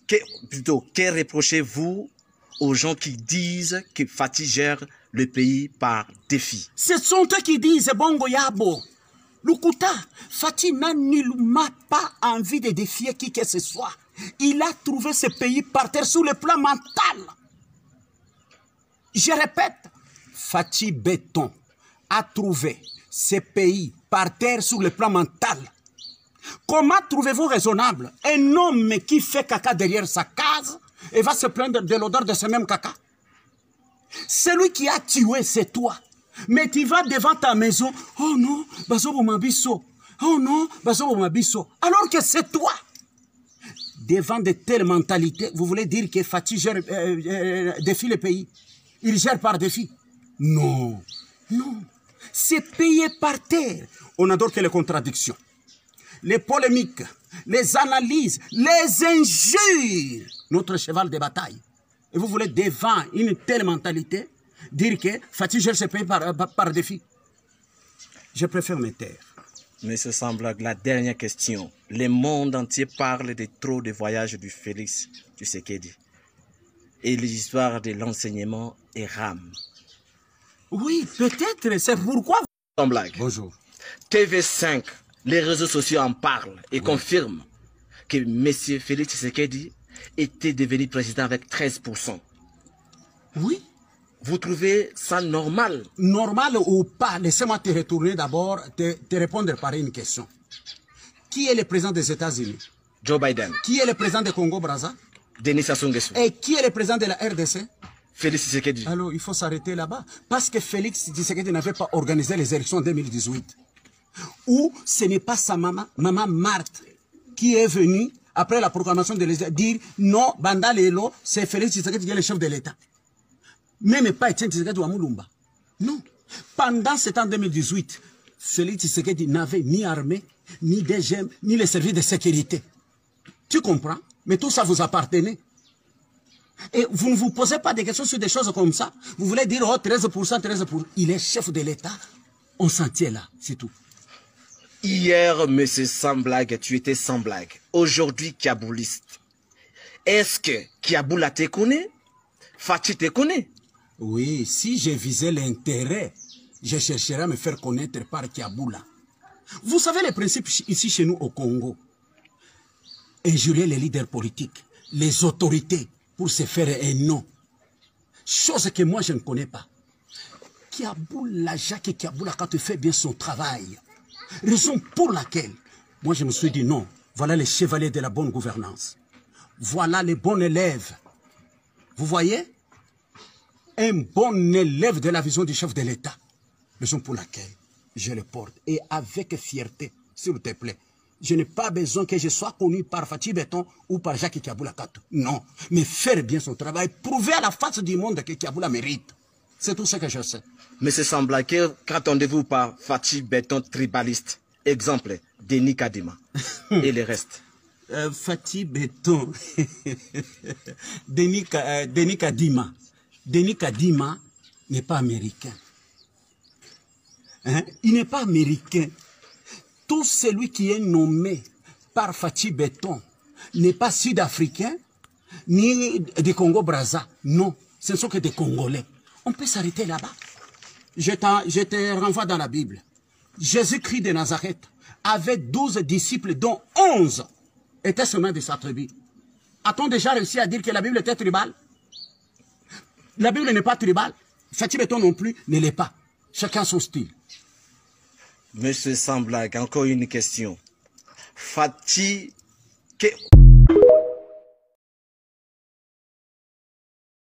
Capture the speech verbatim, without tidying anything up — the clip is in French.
que, plutôt, que reprochez-vous aux gens qui disent que Fatih gère le pays par défi? Ce sont eux qui disent Bongo Yabo. Lukuta, Fatih n'a nullement pas envie de défier qui que ce soit. Il a trouvé ce pays par terre sur le plan mental. Je répète, Fatih Béton a trouvé ce pays par terre sur le plan mental. Comment trouvez-vous raisonnable un homme qui fait caca derrière sa case et va se plaindre de l'odeur de ce même caca? Celui qui a tué, c'est toi. Mais tu vas devant ta maison, oh non, Bazobo Mabiso. Oh non, Bazobo Mabiso. Alors que c'est toi. Devant de telles mentalités, vous voulez dire que Fatih gère, euh, euh, défie le pays? Il gère par défi? Non, non. C'est payé par terre. On n'adore que les contradictions, les polémiques, les analyses, les injures. Notre cheval de bataille. Et vous voulez, devant une telle mentalité, dire que Fatih gère ce pays par, par, par défi? Je préfère me taire. Monsieur Samblag, la dernière question. Le monde entier parle de trop de voyages du Félix Tshisekedi. Et l'histoire de l'enseignement est rame. Oui, peut-être, c'est pourquoi... Samblag. Bonjour. T V cinq, les réseaux sociaux en parlent et oui. confirment que M. Félix Tshisekedi était devenu président avec treize pour cent. Oui. Vous trouvez ça normal? Normal ou pas, laissez-moi te retourner d'abord, te, te répondre par une question. Qui est le président des États-Unis? Joe Biden. Qui est le président de Congo-Brazza? Denis Sassou Nguesso. Et qui est le président de la R D C? Félix Tshisekedi. Alors, il faut s'arrêter là-bas. Parce que Félix Tshisekedi n'avait pas organisé les élections en deux mille dix-huit. Ou ce n'est pas sa maman, maman Marthe, qui est venue, après la proclamation de l'État, dire non, Banda Lelo, c'est Félix Tshisekedi qui est le chef de l'État. Même pas Etienne Tshisekedi ou Amoulumba. Non. Pendant cet an deux mille dix-huit, Félix Tshisekedi n'avait ni armée, ni D G M, ni les services de sécurité. Tu comprends? Mais tout ça vous appartenait. Et vous ne vous posez pas des questions sur des choses comme ça. Vous voulez dire, oh, treize pour cent, treize pour cent. Il est chef de l'État. On s'en tient là, c'est tout. Hier, monsieur Samblag, tu étais sans blague. Aujourd'hui, Kabouliste. Est-ce que Kaboula te connaît? Fatih te connaît? Oui, si je visais l'intérêt, je chercherais à me faire connaître par Kaboula. Vous savez les principes ici chez nous au Congo. Injurier les leaders politiques, les autorités, pour se faire un nom. Chose que moi je ne connais pas. Kaboula, Jacques Kaboula, quand il fait bien son travail. Raison pour laquelle, moi je me suis dit non, voilà les chevaliers de la bonne gouvernance. Voilà les bons élèves. Vous voyez? Un bon élève de la vision du chef de l'État. Raison pour laquelle je le porte. Et avec fierté, s'il te plaît. Je n'ai pas besoin que je sois connu par Fatih Béton ou par Jacques Kaboula Kato. Non. Mais faire bien son travail, prouver à la face du monde que Kaboula mérite. C'est tout ce que je sais. Mais c'est semblable que qu'attendez-vous par Fatih Béton tribaliste? Exemple, Denis Kadima et le reste. Euh, Fatih Béton. Denis, euh, Denis Kadima. Denis Kadima n'est pas américain. Hein? Il n'est pas américain. Tout celui qui est nommé par Fatih Béton n'est pas sud-africain, ni des Congo-Brazza. Non, ce ne sont que des Congolais. On peut s'arrêter là-bas. Je, je te renvoie dans la Bible. Jésus-Christ de Nazareth avait douze disciples, dont onze étaient seulement de sa tribu. A-t-on déjà réussi à dire que la Bible était tribale? La Bible n'est pas tribale. Fatih Béton non plus ne l'est pas. Chacun son style. Monsieur Samblag, encore une question. Fatih... Que...